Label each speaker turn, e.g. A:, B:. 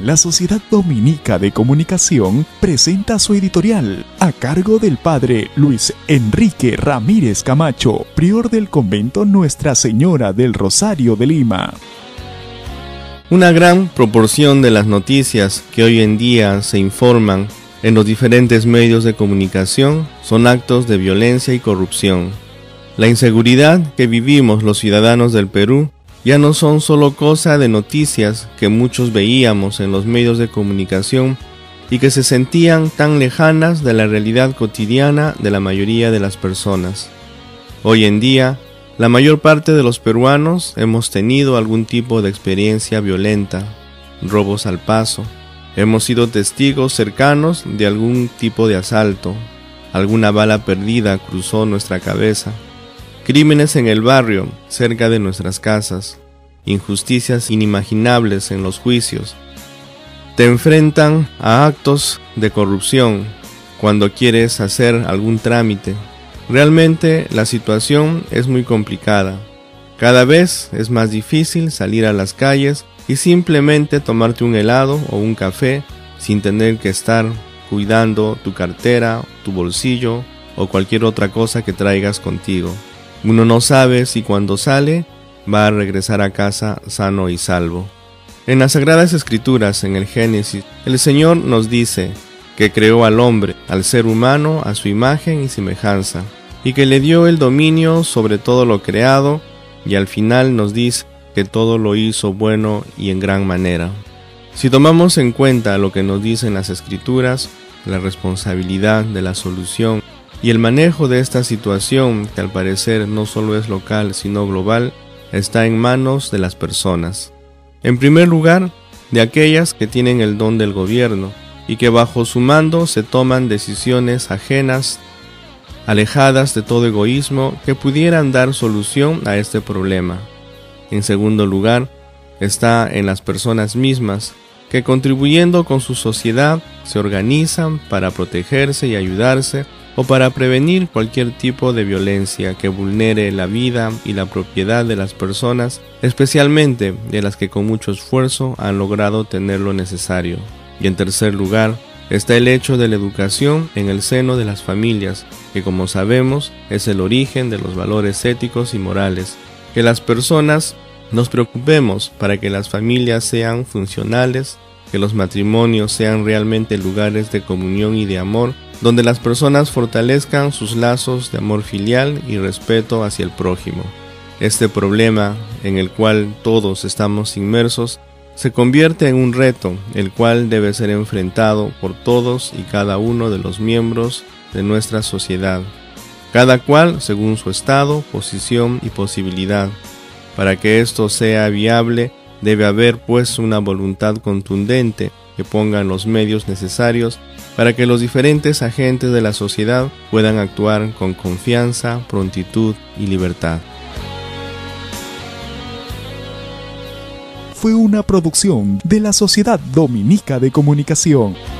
A: la Sociedad Dominica de Comunicación presenta su editorial a cargo del padre Luis Enrique Ramírez Camacho, prior del convento Nuestra Señora del Rosario de Lima.
B: Una gran proporción de las noticias que hoy en día se informan en los diferentes medios de comunicación son actos de violencia y corrupción. La inseguridad que vivimos los ciudadanos del Perú ya no son solo cosa de noticias que muchos veíamos en los medios de comunicación y que se sentían tan lejanas de la realidad cotidiana de la mayoría de las personas. Hoy en día, la mayor parte de los peruanos hemos tenido algún tipo de experiencia violenta, robos al paso, hemos sido testigos cercanos de algún tipo de asalto, alguna bala perdida cruzó nuestra cabeza, crímenes en el barrio, cerca de nuestras casas, injusticias inimaginables en los juicios. Te enfrentan a actos de corrupción cuando quieres hacer algún trámite. Realmente la situación es muy complicada. Cada vez es más difícil salir a las calles y simplemente tomarte un helado o un café sin tener que estar cuidando tu cartera, tu bolsillo o cualquier otra cosa que traigas contigo. Uno no sabe si cuando sale va a regresar a casa sano y salvo. En las Sagradas Escrituras, en el Génesis, el Señor nos dice que creó al hombre, al ser humano, a su imagen y semejanza, y que le dio el dominio sobre todo lo creado, y al final nos dice que todo lo hizo bueno y en gran manera. Si tomamos en cuenta lo que nos dicen las Escrituras, la responsabilidad de la solución y el manejo de esta situación, que al parecer no solo es local sino global, está en manos de las personas. En primer lugar, de aquellas que tienen el don del gobierno y que bajo su mando se toman decisiones ajenas, alejadas de todo egoísmo que pudieran dar solución a este problema. En segundo lugar, está en las personas mismas que contribuyendo con su sociedad se organizan para protegerse y ayudarse o para prevenir cualquier tipo de violencia que vulnere la vida y la propiedad de las personas, especialmente de las que con mucho esfuerzo han logrado tener lo necesario. Y en tercer lugar, está el hecho de la educación en el seno de las familias, que como sabemos es el origen de los valores éticos y morales. Que las personas nos preocupemos para que las familias sean funcionales, que los matrimonios sean realmente lugares de comunión y de amor, donde las personas fortalezcan sus lazos de amor filial y respeto hacia el prójimo. Este problema, en el cual todos estamos inmersos, se convierte en un reto, el cual debe ser enfrentado por todos y cada uno de los miembros de nuestra sociedad, cada cual según su estado, posición y posibilidad. Para que esto sea viable, debe haber pues una voluntad contundente que ponga los medios necesarios para que los diferentes agentes de la sociedad puedan actuar con confianza, prontitud y libertad.
A: Fue una producción de la Sociedad Dominica de Comunicación.